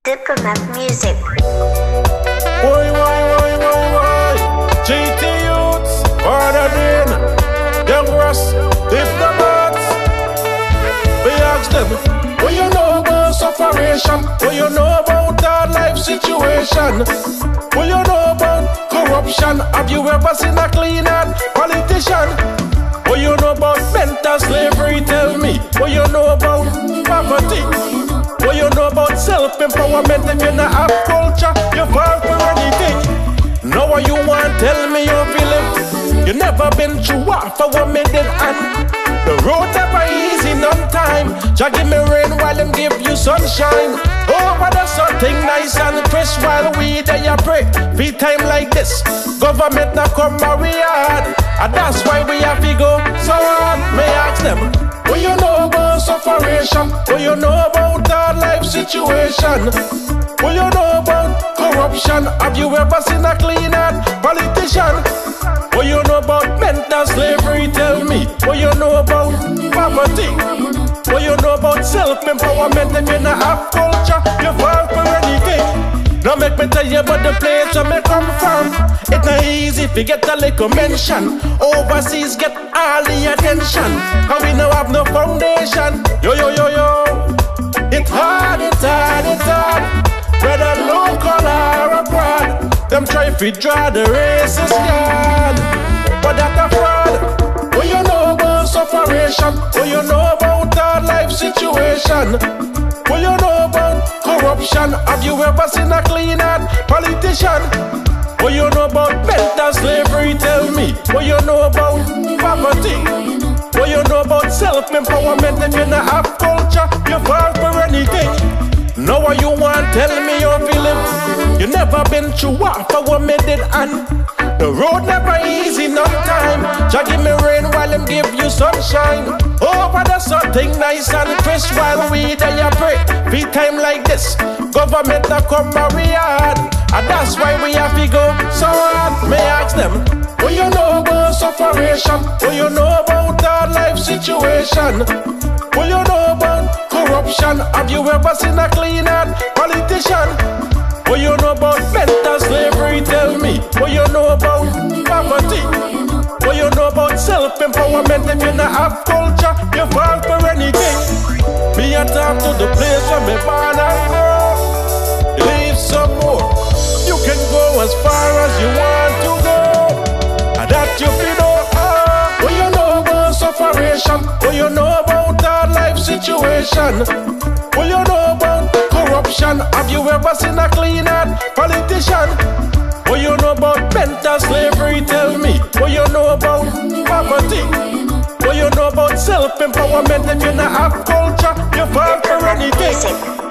Diplomat music. Why, GTyouths, harder than young Russ, Diplomats. We ask them, what you know about separation? What you know about our life situation? What you know about corruption? Have you ever seen a clean-hand politician? What you know about mental slavery? Tell me. What you know about poverty? What you know about self-empowerment? If you not have culture, you fall for anything. Now what you want, tell me you feeling. You never been through half of what me did, and the road never easy none time. Jah give me rain while them give you sunshine. Over the something nice and fresh while we there pray. Feed time like this, government not come marry hard, and that's why we have to go so hard. May I ask them, what you know about separation? What you know about our life situation? What you know about corruption? Have you ever seen a clean-hand politician? What you know about mental slavery? Tell me. What you know about poverty? What you know about self-empowerment? If you not have culture, you fall for anything. Now make me tell you about the place where me come from. It's not easy if you get a little mention. Overseas get all the attention, and we now have no foundation. Yo. It's hard. Whether local or abroad, them try to draw the racist card, but that's a fraud. What you know about separation? What you know about our life situation? What you know about corruption? Have you ever seen a clean-hand politician? What you know about mental slavery? Tell me. What you know about poverty? What you know about self-empowerment? If you not have culture, you fall for anything. Now what you want, tell me you feeling. You never been through half of what me did, and the road never easy none time. Jah give me rain while them give you sunshine. Over the something nice and fresh while we there pray. Feed time like this, government not come marry hard, and that's why we have to go so hard. May I ask them, what you know about separation? What you know about our life situation? What you know about corruption? Have you ever seen a clean-hand politician? What you know about mental slavery? Tell me. What you know about poverty? What you know about self-empowerment? If you not have culture, you fall for anything. Me a talk to the place where me born and grow. Leave some more. You can go as far as you want to go, and that you feel know. What you know about separation? What you know about our life situation? What you know about corruption? Have you ever seen a clean-hand politician? What you know about mental slavery? Tell me. What you know about poverty? What you know about self-empowerment? If you not have culture, you fall for anything.